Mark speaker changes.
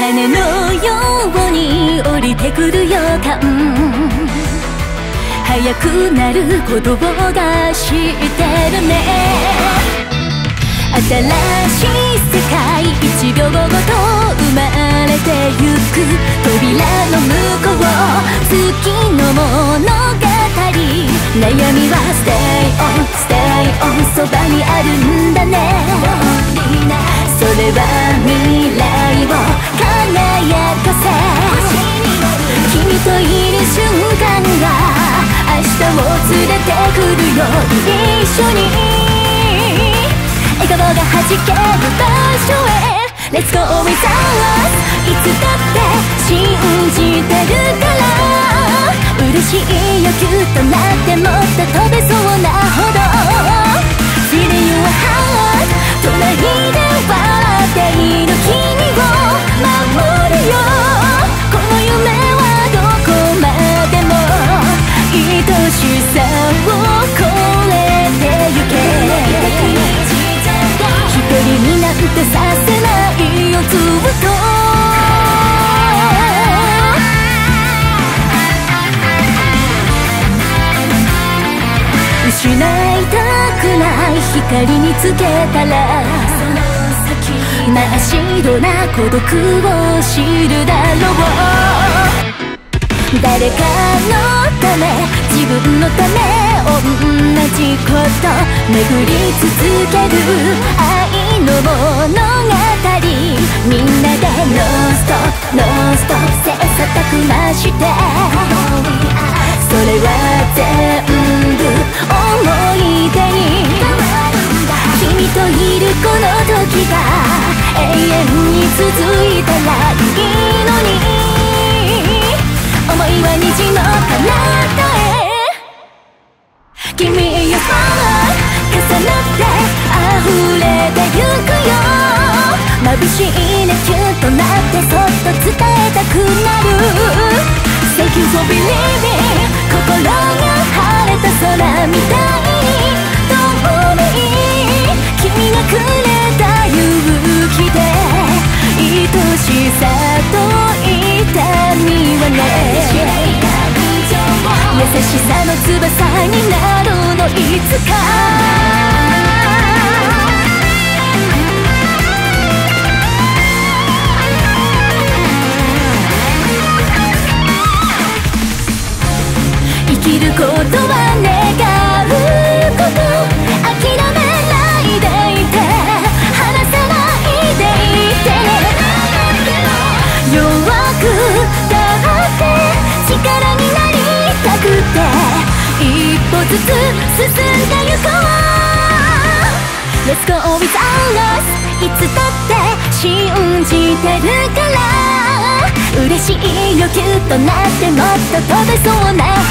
Speaker 1: 羽のように降りてくる予感、速くなることが知ってるね。新しい世界1秒ごと生まれてゆく、扉の向こう月の物語、悩みは Stay on Stay on そばにあるんだね。それは未来を輝かせ、君といる瞬間が明日を連れてくるよ。一緒に笑顔が弾ける場所へ Let's go with us。 いつだって信じてるから、嬉しいよキュッとなってもっと飛べそうなほど Feel your heart 隣で笑っている君を守るよ。この夢はどこまでも愛しさを超えてゆけ。一人になんてさせないよずっと。失いたくない光につけたら、真っ白な孤独を知るだろう。誰かのため自分のため同じこと巡り続ける愛の物語、みんなでノンストップノンストップ切磋琢磨して、それは全部思い出に、君といるこの時が永遠に続いたらいいのに、思いは虹の彼方へ。君よさ重なって溢れてゆくよ。眩しいねキュッとなってそっと伝えたくなる。 Thank you for believing 心が晴れた空みたいに透明、君がくれた勇気で愛しさと痛みはね、優しさの翼になるのいつか。生きることは願うこと、諦めないでいて離さないでいて、弱くだって力になりたくて一歩ずつ進んでゆこう。 Let's go with us。 いつだって信じてるから、嬉しいよキュッとなってもっと飛べそうな